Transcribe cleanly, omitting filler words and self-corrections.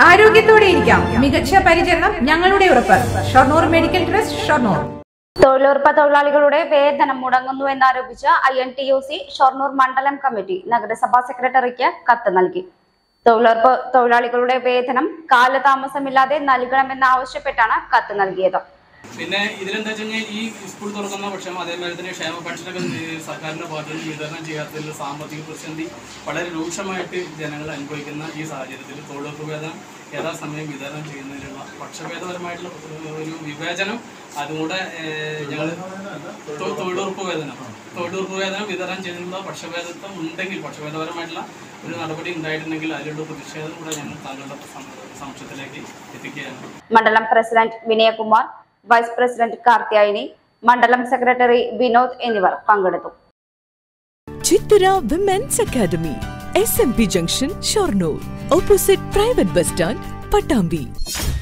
ആരോഗ്യത്തോടെ ഇരിക്കാം. മികച്ച പരിചരണം ഞങ്ങളുടെ ഉറപ്പ്. Shoranur medical trust, Shoranur. തൊഴിലുറപ്പ് തൊഴിലാളികളുടെ വേതനം മുടങ്ങുന്നുവെന്നാരോപിച്ച് INTUC ഷൊർണൂർ മണ്ഡലം കമ്മിറ്റി നഗരസഭാ സെക്രട്ടറിക്ക് കത്ത് നൽകി. തൊഴിലുറപ്പ് തൊഴിലാളികളുടെ വേതനം കാലതാമസമില്ലാതെ നൽകണമെന്നാവശ്യപ്പെട്ടാണ് കത്ത് നൽകിയത്. പിന്നെ ഇതിലെന്താ വെച്ച് കഴിഞ്ഞാൽ ഈ സ്കൂൾ തുറക്കുന്ന പക്ഷം അതേപോലെ തന്നെ ക്ഷേമ പെൻഷനൊക്കെ സർക്കാരിൻ്റെ ഭാഗത്ത് നിന്ന് വിതരണം ചെയ്യാത്തതിൽ സാമ്പത്തിക പ്രതിസന്ധി വളരെ രൂക്ഷമായിട്ട് ജനങ്ങൾ അനുഭവിക്കുന്ന ഈ സാഹചര്യത്തിൽ തൊഴിലുറപ്പ് വേതനം യഥാസമയം വിതരണം ചെയ്യുന്നതിനുള്ള പക്ഷഭേദപരമായിട്ടുള്ള ഒരു വിവേചനം അതുകൂടെ ഞങ്ങൾ തൊഴിലുറപ്പ് വേതനം വിതരണം ചെയ്യുന്ന പക്ഷഭേദത്വം ഉണ്ടെങ്കിൽ പക്ഷഭേദപരമായിട്ടുള്ള ഒരു നടപടി ഉണ്ടായിട്ടുണ്ടെങ്കിൽ അതിലുള്ള പ്രതിഷേധം കൂടെ ഞങ്ങൾ താങ്കളുടെ സമക്ഷത്തിലേക്ക് എത്തിക്കുകയാണ്. മണ്ഡലം president Vinayakumar, vice president Karthiyayani, മണ്ഡലം സെക്രട്ടറി വിനോദ് എന്നിവർ പങ്കെടുത്തു. Chithura women's academy, SMP junction, Shoranur, opposite private bus stand, Pattambi.